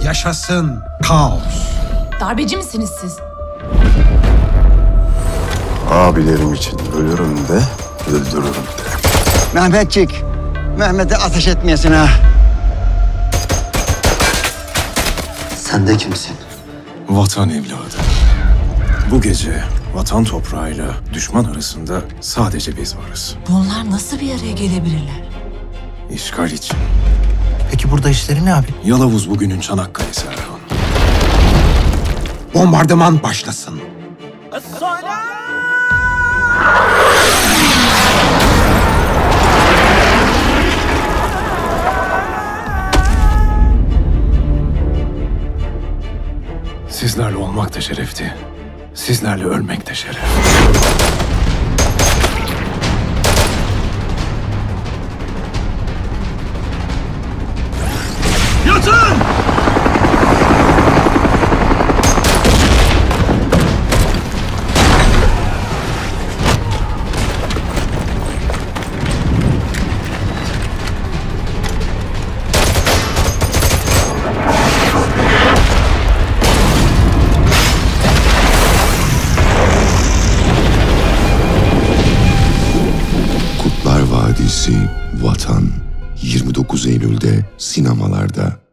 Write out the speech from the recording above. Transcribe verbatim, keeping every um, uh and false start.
Yaşasın kaos. Darbeci misiniz siz? Abilerim için ölürüm de, öldürürüm de. Mehmetçik, Mehmet'e ateş etmeyesin ha. Sen de kimsin? Vatan evladı. Bu gece vatan toprağıyla düşman arasında sadece biz varız. Bunlar nasıl bir araya gelebilirler? İşgal için. Peki burada işleri ne abi? Yalavuz bugünün Çanakkale'si Erhan. Bombardıman başlasın. Sizlerle olmak da şerefti. Sizlerle ölmek de şeref. Yatın! Kurtlar Vadisi Vatan yirmi dokuz Eylül'de sinemalarda.